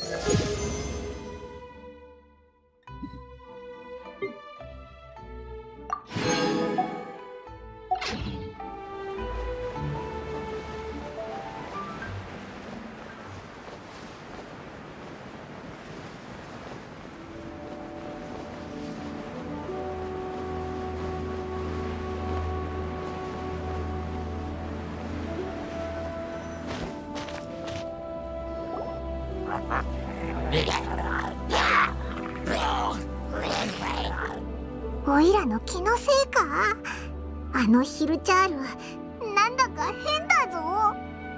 おいらの気のせいか。あのヒルチャール、なんだか変だぞ。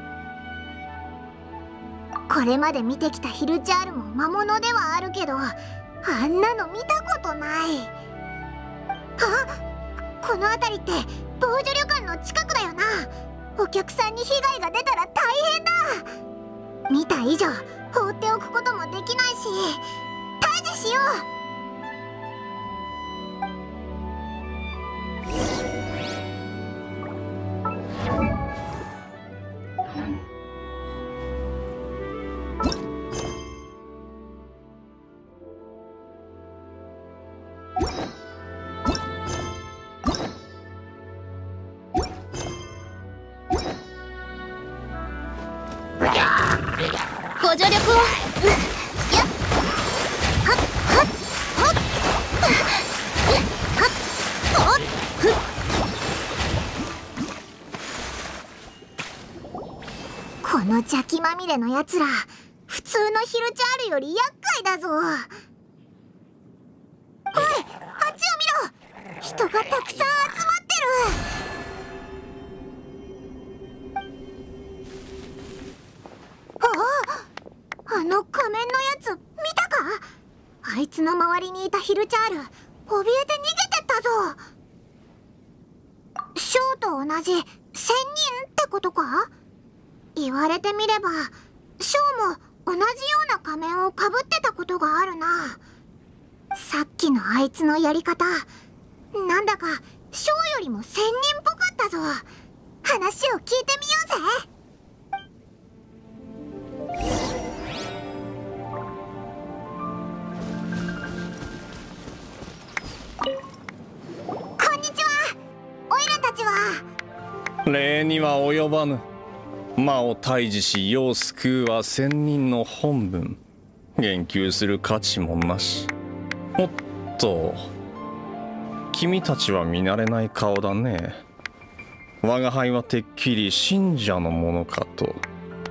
これまで見てきたヒルチャールも魔物ではあるけど、あんなの見たことない。あ、この辺りって防除旅館の近くだよな。お客さんに被害が出たら大変だ。見た以上放っておくこともできないし、退治しよう。 ご助力を。やっはっはっはっはっこの邪気まみれのやつら、普通のヒルチャールより厄介だぞ。おい、あっちを見ろ。人がたくさん集まってる。あの仮面のやつ見たか。あいつの周りにいたヒルチャール、怯えて逃げてったぞ。ショーと同じ1000人ってことか。言われてみればショーも同じような仮面をかぶってたことがあるな。さっきのあいつのやり方、なんだかショーよりも1000人っぽかったぞ。話を聞いてみようぜ。こんにちは。オイラたちは礼には及ばぬ。魔を退治し世を救うは1000人の本分。言及する価値もなし。おっと、君たちは見慣れない顔だね。我が輩はてっきり信者のものかと。 オイ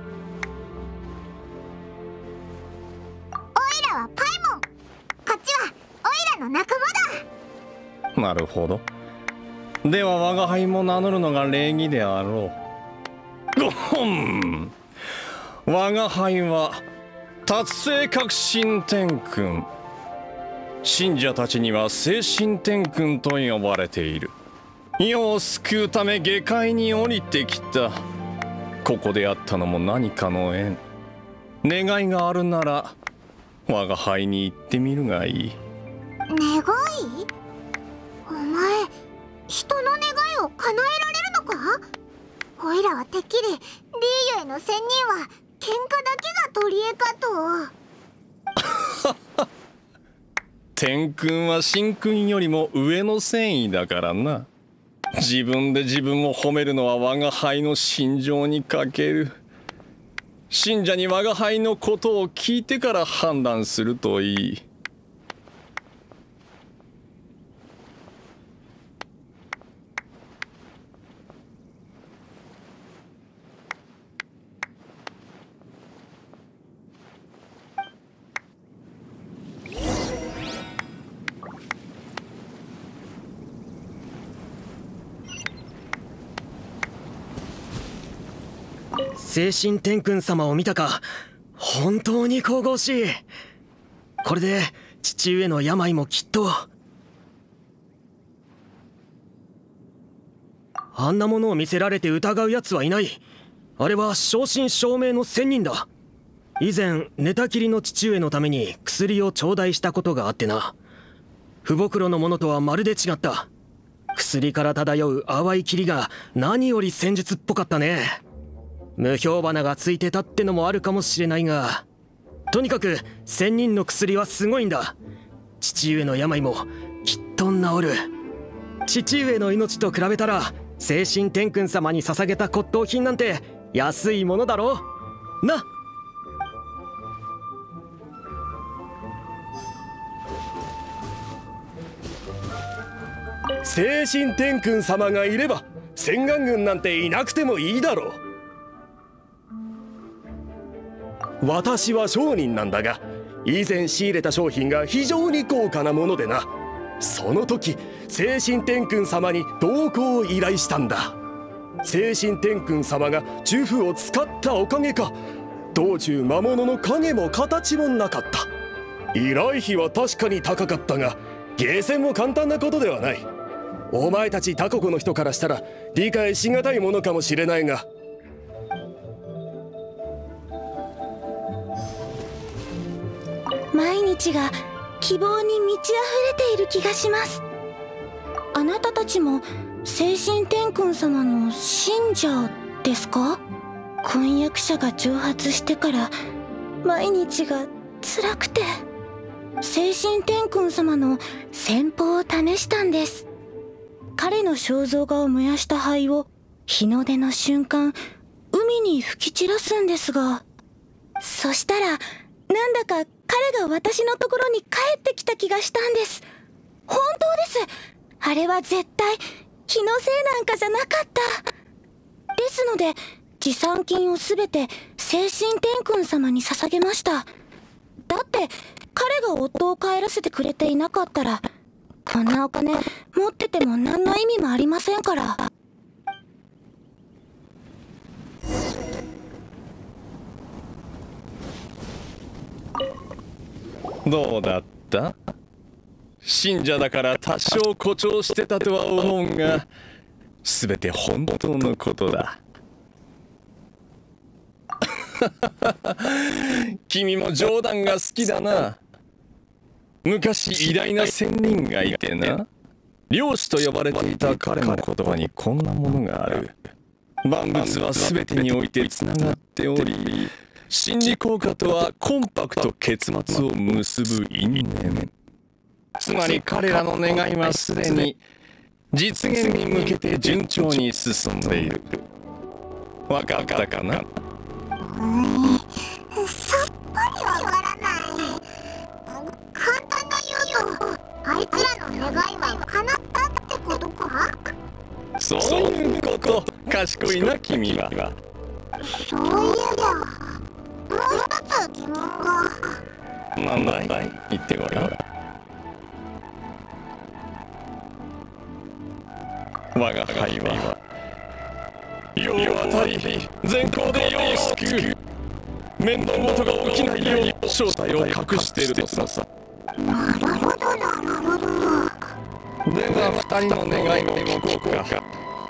ラはパイモン。こっちはオイラの仲間だ。 なるほど。では我が輩も名乗るのが礼儀であろう。ごほん。我が輩は達成革新天君。信者たちには精神天君と呼ばれている。世を救うため下界に降りてきた。ここであったのも何かの縁。願いがあるなら我が輩に言ってみるがいい。 願い？お前、人の願いを叶えられるのか？オイラはてっきりリーユへの1000人は喧嘩だけが取り柄かと。 天君は神君よりも上の戦意だからな。自分で自分を褒めるのは我が輩の心情に欠ける。信者に我が輩のことを聞いてから判断するといい。 精神天君様を見たか。本当に神々しい。これで父上の病もきっと。あんなものを見せられて疑うやつはいない。あれは正真正銘の仙人だ。以前寝たきりの父上のために薬を頂戴したことがあってな。不袋のものとはまるで違った。薬から漂う淡い霧が何より戦術っぽかったね。無表花がついてたってのもあるかもしれないが、 とにかく仙人の薬はすごいんだ。父上の病もきっと治る。父上の命と比べたら聖神天君様に捧げた骨董品なんて安いものだろうな。 聖神天君様がいれば千眼軍なんていなくてもいいだろう。私は商人なんだが、以前仕入れた商品が非常に高価なものでな。その時聖神天君様に同行を依頼したんだ。聖神天君様が呪符を使ったおかげか、道中魔物の影も形もなかった。依頼費は確かに高かったが、ゲーセンも簡単なことではない。お前たち他国の人からしたら理解しがたいものかもしれないが、 毎日が希望に満ち溢れている気がします。あなたたちも聖神天君様の信者ですか？婚約者が蒸発してから毎日が辛くて、聖神天君様の戦法を試したんです。彼の肖像画を燃やした灰を日の出の瞬間海に吹き散らすんですが、そしたらなんだか彼が私のところに帰ってきた気がしたんです。本当です。あれは絶対気のせいなんかじゃなかった。ですので持参金をすべて聖神天君様に捧げました。だって彼が夫を帰らせてくれていなかったら、こんなお金持ってても何の意味もありませんから。 どうだった？信者だから多少誇張してたとは思うが、全て本当のことだ。君も冗談が好きだな。昔偉大な仙人がいてな、漁師と呼ばれていた彼の言葉にこんなものがある。万物は全てにおいてつながっており、心理効果とはコンパクト結末を結ぶ因縁。つまり彼らの願いはすでに実現に向けて順調に進んでいる。わかったかな？ さっぱりわからない。簡単に言うと、あいつらの願いは叶ったってことか？ そういうこと。賢いな君は。 そういえばもう一つ疑問が。 なんだい？言ってごらん。我が輩は世を渡り全校で世を救う。面倒事が起きないよう正体を隠しているとさ。 なるほどなるほど。 では二人の願いを聞こうか。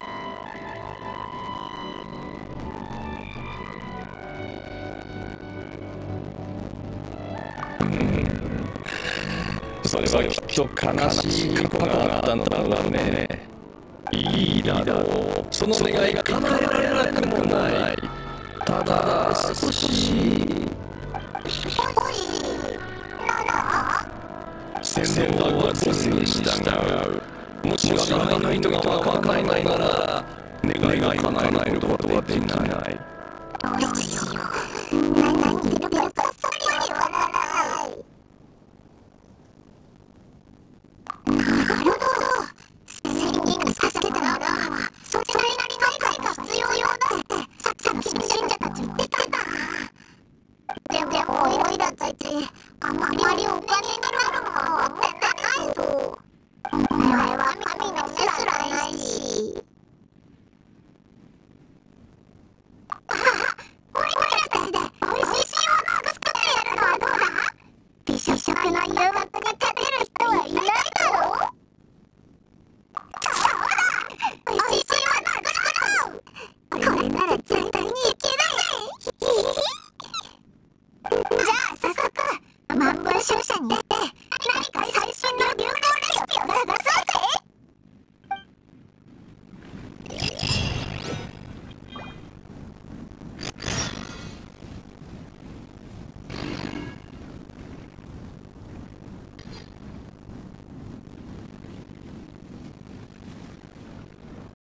それはきっと悲しい過去があったのだろうね。いいだろう。その願いが叶えられなくもない。ただ少し先方は個性に従う。もしわからないとがわからないなら願いが叶えることはできない。 どうしよう。何言ってるかさっぱりわからない。なるほど。仙人が助けたらそれなりの理解が必要だってさっきの信者たち言ってたんだ。でもおいらたちあまりお金になるもの持ってないぞ。お前は神の手すらないし。おいらたちで美味しい塩を作ってやるのはどうだ？美食の誘惑に勝てる人はいないだろう。そうだ！美味しい塩を作ろう。これなら絶対にいけるぜ。じゃあ早速万文商社に